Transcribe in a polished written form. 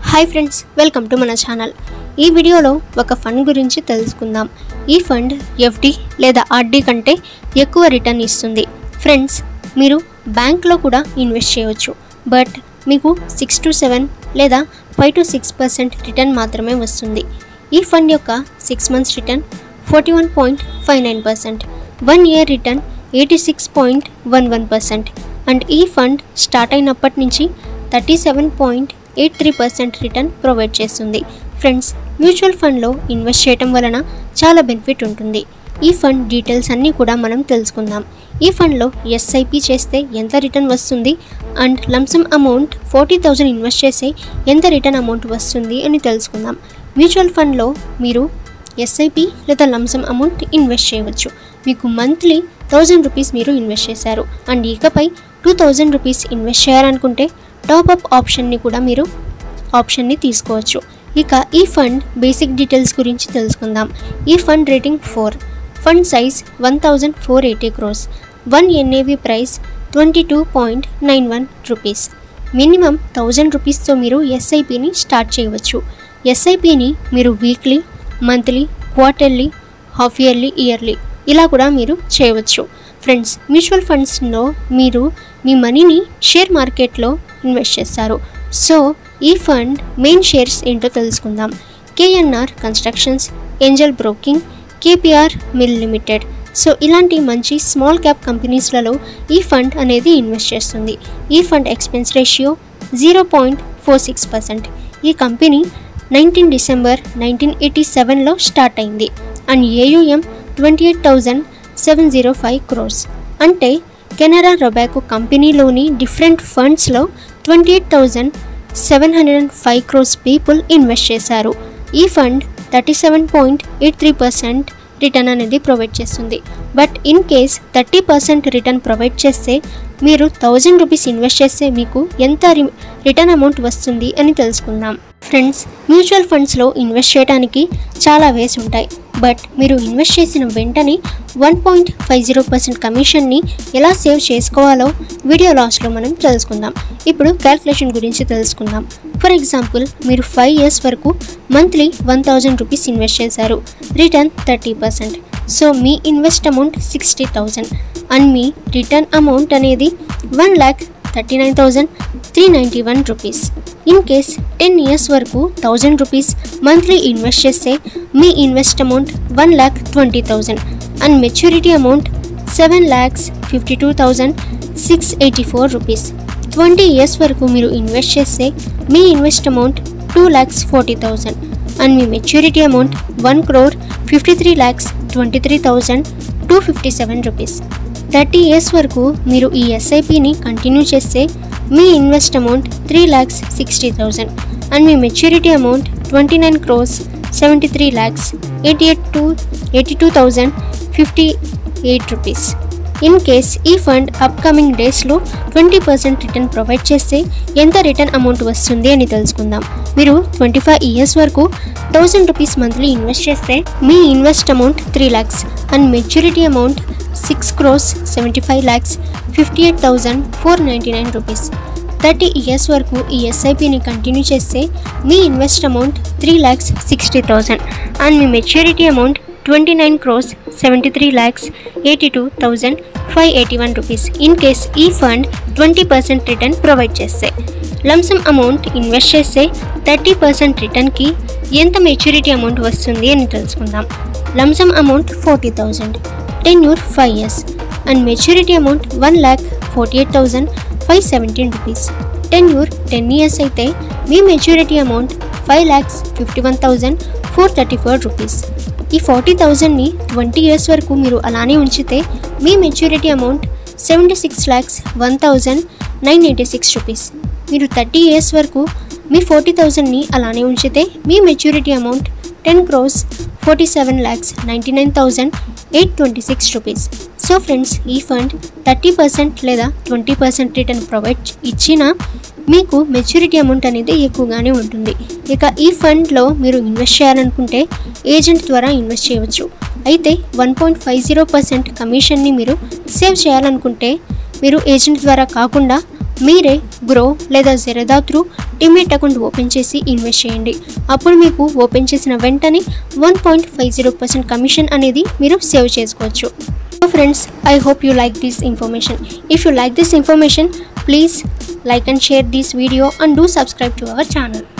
Hi friends, welcome to మన channel. ఈ వీడియోలో ఒక ఫండ్ గురించి తెలుసుకుందాం. ఈ ఫండ్ ఎఫ్డి లేదా ఆర్డి కంటే ఎక్కువ రిటర్న్ ఇస్తుంది. ఫ్రెండ్స్, మీరు బ్యాంక్లో కూడా ఇన్వెస్ట్ చేయవచ్చు, బట్ మీకు 6 to 7 లేదా 5 to 6% రిటర్న్ మాత్రమే వస్తుంది. ఈ ఫండ్ యొక్క 6 months return 41.59%, 1 year return 86.11%, and ఈ ఫండ్ స్టార్ట్ అయినప్పటి నుంచి 37.83% రిటర్న్ ప్రొవైడ్ చేస్తుంది. ఫ్రెండ్స్, మ్యూచువల్ ఫండ్లో ఇన్వెస్ట్ చేయడం వలన చాలా బెనిఫిట్ ఉంటుంది. ఈ ఫండ్ డీటెయిల్స్ అన్నీ కూడా మనం తెలుసుకుందాం. ఈ ఫండ్లో ఎస్ఐపి చేస్తే ఎంత రిటర్న్ వస్తుంది అండ్ లంసమ్ అమౌంట్ 40,000 ఇన్వెస్ట్ చేస్తే ఎంత రిటర్న్ అమౌంట్ వస్తుంది అని తెలుసుకుందాం. మ్యూచువల్ ఫండ్లో మీరు ఎస్ఐపి లేదా లంసమ్ అమౌంట్ ఇన్వెస్ట్ చేయవచ్చు. మీకు మంత్లీ 1000 రూపీస్ మీరు ఇన్వెస్ట్ చేశారు అండ్ ఇకపై 2000 రూపీస్ ఇన్వెస్ట్ చేయాలనుకుంటే టాప్అప్ ఆప్షన్ని తీసుకోవచ్చు. ఇక ఈ ఫండ్ బేసిక్ డీటెయిల్స్ గురించి తెలుసుకుందాం. ఈ fund rating 4, fund size 1480 crores, 1 NAV price 22.91 rupees. Minimum 1000 రూపీస్తో మీరు ఎస్ఐపిని స్టార్ట్ చేయవచ్చు. ఎస్ఐపిని మీరు weekly, monthly, quarterly, half yearly, yearly ఇలా కూడా మీరు చేయవచ్చు. ఫ్రెండ్స్, మ్యూచువల్ ఫండ్స్లో మీరు మీ మనీని షేర్ మార్కెట్లో ఇన్వెస్ట్ చేస్తారు. సో ఈ ఫండ్ మెయిన్ షేర్స్ ఏంటో తెలుసుకుందాం. KNR constructions, Angel broking, KPR mill limited. So ఇలాంటి మంచి స్మాల్ క్యాప్ కంపెనీస్లలో ఈ ఫండ్ అనేది ఇన్వెస్ట్ చేస్తుంది. ఈ ఫండ్ ఎక్స్పెన్స్ రేషియో 0.46%. ఈ కంపెనీ 19 December 1987లో స్టార్ట్ అయింది అండ్ AUM 28,705 crores. అంటే కెనరా రొబాకో కంపెనీలోని డిఫరెంట్ ఫండ్స్లో 28,705 crores పీపుల్ ఇన్వెస్ట్ చేశారు. ఈ ఫండ్ 37.83% రిటర్న్ అనేది ప్రొవైడ్ చేస్తుంది. But in case 30% return provide చేస్తే మీరు 1000 రూపీస్ ఇన్వెస్ట్ చేస్తే మీకు ఎంత రిటర్న్ అమౌంట్ వస్తుంది అని తెలుసుకుందాం. ఫ్రెండ్స్, మ్యూచువల్ ఫండ్స్లో ఇన్వెస్ట్ చేయడానికి చాలా వేస్ ఉంటాయి, బట్ మీరు ఇన్వెస్ట్ చేసిన వెంటనే 1.50% కమిషన్ని ఎలా సేవ్ చేసుకోవాలో వీడియో లాస్ట్లో మనం తెలుసుకుందాం. ఇప్పుడు క్యాల్కులేషన్ గురించి తెలుసుకుందాం. ఫర్ ఎగ్జాంపుల్, మీరు 5 years వరకు మంత్లీ 1000 రూపీస్ ఇన్వెస్ట్ చేశారు. రిటర్న్ 30%. సో మీ ఇన్వెస్ట్ అమౌంట్ 60,000 అండ్ మీ రిటర్న్ అమౌంట్ అనేది 1,39,391 రూపీస్. ఇన్ కేస్ 10 years వరకు 1000 రూపీస్ మంత్లీ ఇన్వెస్ట్ చేస్తే మీ invest amount 1,20,000 and maturity amount 7,52,684 rupees. 20 years వరకు మీరు ఇన్వెస్ట్ చేస్తే మీ ఇన్వెస్ట్ అమౌంట్ 2,40,000 అండ్ మీ మెచ్యూరిటీ అమౌంట్ 1,53,23,257 రూపీస్. 30 years వరకు మీరు ఈ ఎస్ఐపిని కంటిన్యూ చేస్తే మీ ఇన్వెస్ట్ అమౌంట్ 3,60,000 అండ్ మీ maturity amount 29,73,82,058 rupees. In case ఈ ఫండ్ అప్కమింగ్ డేస్లో 20% రిటర్న్ ప్రొవైడ్ చేస్తే ఎంత రిటర్న్ అమౌంట్ వస్తుంది అని తెలుసుకుందాం. మీరు 25 years వరకు 1000 రూపీస్ మంత్లీ ఇన్వెస్ట్ చేస్తే మీ invest amount 3 lakhs and maturity amount 6,75,58,499 rupees. 30 years వరకు ఈ ఎస్ఐపిని కంటిన్యూ చేస్తే మీ ఇన్వెస్ట్ అమౌంట్ 3,60,000 అండ్ మీ maturity amount 29,73,82,581 rupees. In case ఈ ఫండ్ 20% రిటర్న్ ప్రొవైడ్ చేస్తే లంసమ్ అమౌంట్ ఇన్వెస్ట్ చేస్తే 30% రిటర్న్కి ఎంత మెచ్యూరిటీ అమౌంట్ వస్తుంది అని తెలుసుకుందాం. Lump sum amount 40,000, tenure 5 years and maturity amount 1,48,517 rupees. Tenure 10 years అయితే మీ మెచ్యూరిటీ అమౌంట్ 5,51,434 రూపీస్. ఈ 40,000ని 20 years వరకు మీరు అలానే ఉంచితే మీ మెచ్యూరిటీ అమౌంట్ 76,01,986 రూపీస్. మీరు 30 years వరకు మీ 40,000ని అలానే ఉంచితే మీ maturity amount 10,47,99,826 rupees. So friends, ఈ ఫండ్ 30% లేదా 20% రిటర్న్ ప్రొవైడ్ ఇచ్చినా మీకు మెచ్యూరిటీ అమౌంట్ అనేది ఎక్కువగానే ఉంటుంది. ఇక ఈ ఫండ్లో మీరు ఇన్వెస్ట్ చేయాలనుకుంటే ఏజెంట్ ద్వారా ఇన్వెస్ట్ చేయవచ్చు. అయితే 1.50% కమిషన్ని మీరు సేవ్ చేయాలనుకుంటే మీరు ఏజెంట్ ద్వారా కాకుండా మీరే గ్రో లేదా Zerodha through demat account open చేసి ఇన్వెస్ట్ చేయండి. అప్పుడు మీకు ఓపెన్ చేసిన వెంటనే 1.50% కమిషన్ అనేది మీరు సేవ్ చేసుకోవచ్చు. So friends, I hope you like this information. If you like this information, please like and share this video and do subscribe to our channel.